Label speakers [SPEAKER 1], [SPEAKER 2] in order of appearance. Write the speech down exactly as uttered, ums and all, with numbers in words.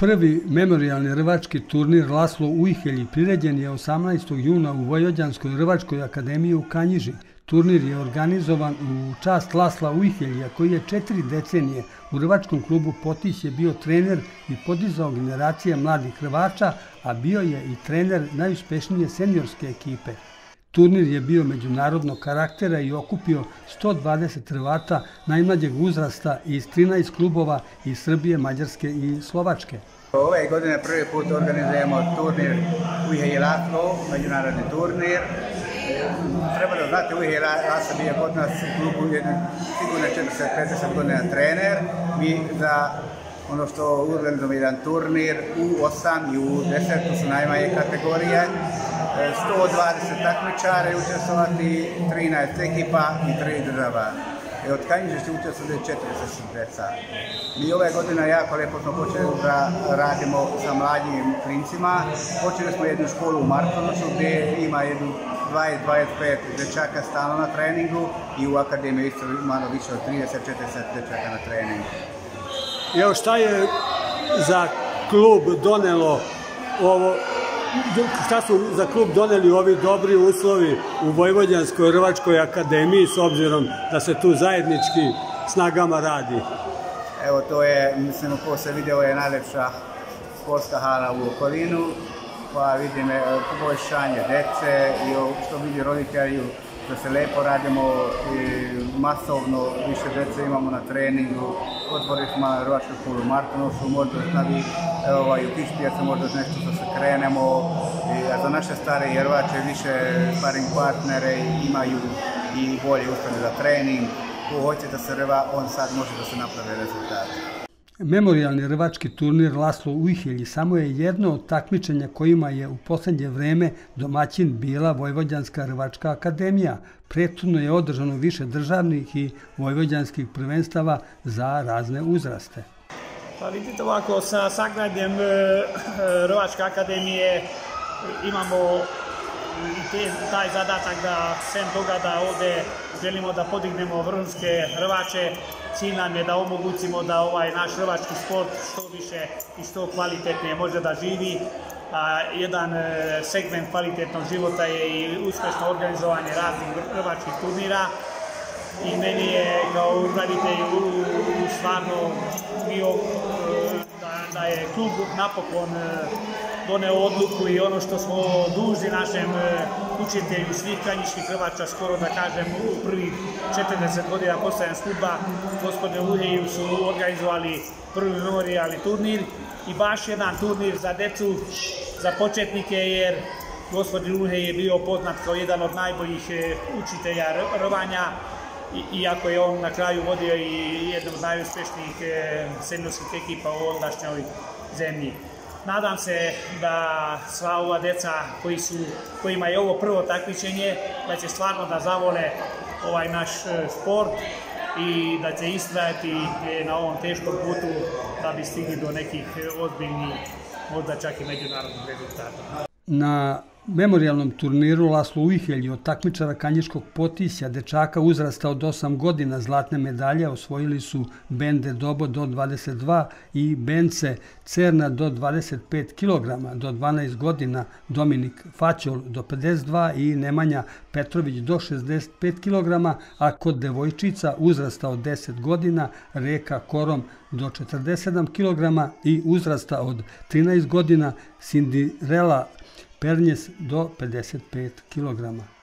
[SPEAKER 1] Prvi memorijalni rvački turnir Laslo Ujhelji priređen je osamnaestog juna u Vojvođanskoj rvačkoj akademiji u Kanjiži. Turnir je organizovan u čast Lasla Ujheljija, koji je četiri decenije u rvačkom klubu Potić je bio trener i podizao generacije mladih rvača, a bio je i trener najuspešnije seniorske ekipe. Turnir je bio međunarodnog karaktera i okupio sto dvadeset Hrvata najmlađeg uzrasta iz trinaest klubova iz Srbije, Mađarske i Slovačke.
[SPEAKER 2] Ove godine prvi put organizujemo turnir Ujhelji Laslo, međunarodni turnir. Treba da znate, Ujhelji Laslo bio kod nas u klubu sigurno četrdeset do pedeset godina trener. Mi za ono što organizujemo jedan turnir u osam i u deset, to su najmanje kategorije. sto dvadeset takmičara i učestvovati trinaest ekipa i tri država. Od Kanjiže će učestvovati četrdeset deca. Mi ove godine jako lijepo smo počeli da radimo sa mlađim klincima. Počeli smo jednu školu u Martonošu gdje ima jednu dvadeset do dvadeset pet dečaka stalno na treningu i u akademiji isto malo više od trideset do četrdeset dečaka na treningu.
[SPEAKER 1] Evo, šta je za klub donelo ovo? Šta su za klub doneli ovi dobri uslovi u Vojvođanskoj rvačkoj akademiji s obzirom da se tu zajednički snagama radi?
[SPEAKER 2] Evo, to je, mislim, ko se vidio, je najlepša sportska hala u okolinu, pa vidim poboljšanje dece i što vidi roditelji da se lepo radimo i masovno više dece imamo na treningu. Otvorili smo rvačku školu u Martonošu, možda u Kišpijacu možda nešto što se krenemo. A za naše stare rvače više sparing partnere imaju i bolje uspjene za trening. Ko hoće da se rva, on sad može da se napravi rezultat.
[SPEAKER 1] Memorijalni rvački turnir Laslo Ujhelji samo je jedno od takmičenja kojima je u posljednje vreme domaćin bila Vojvođanska rvačka akademija. Prethodno je održano više državnih i vojvođanskih prvenstava za razne uzraste.
[SPEAKER 3] Pa vidite ovako, sa sagradnjem Rvačke akademije imamo taj zadatak da sem toga da ovdje želimo da podignemo vrhunske rvače. Cilj nam je da omogućimo da ovaj naš rvački sport što više i što kvalitetnije može da živi. Jedan segment kvalitetnog života je i uspješno organizovanje raznih rvačkih turnira. I meni je kao upravitelju stvarno bio da je klub napokon doneo odluku i ono što smo dužni našem učitelju svih kanjiških rvača, skoro da kažem u prvih četrdeset godina postojanjem kluba, gospodinu Ujhelju su organizovali prvi memorijalni turnir i baš jedan turnir za decu, za početnike, jer gospodin Ujhelj je bio poznat kao jedan od najboljih učitelja rvanja, iako je on na kraju vodio i jednu od najuspješnijih seniorskih ekipa u ondašnjoj zemlji. Nadam se da sva ova deca koji su, kojima je ovo prvo takmičenje, da će stvarno da zavole ovaj naš sport i da će istrajati na ovom teškom putu da bi stigli do nekih ozbiljnih, možda čak i međunarodnih rezultata.
[SPEAKER 1] Na memorijalnom turniru Laslo Ujhelji od takmičara Kanjiškog Potisja, dečaka uzrasta od osam godina, zlatne medalje osvojili su Bende Dobo do dvadeset dva i Bence Cerna do dvadeset pet kilograma, do dvanaest godina Dominik Faćol do pedeset dva i Nemanja Petrović do šezdeset pet kilograma, a kod devojčica uzrasta od deset godina Reka Korom do četrdeset sedam kilograma i uzrasta od trinaest godina Cinderella Pernjes do pedeset pet kilograma.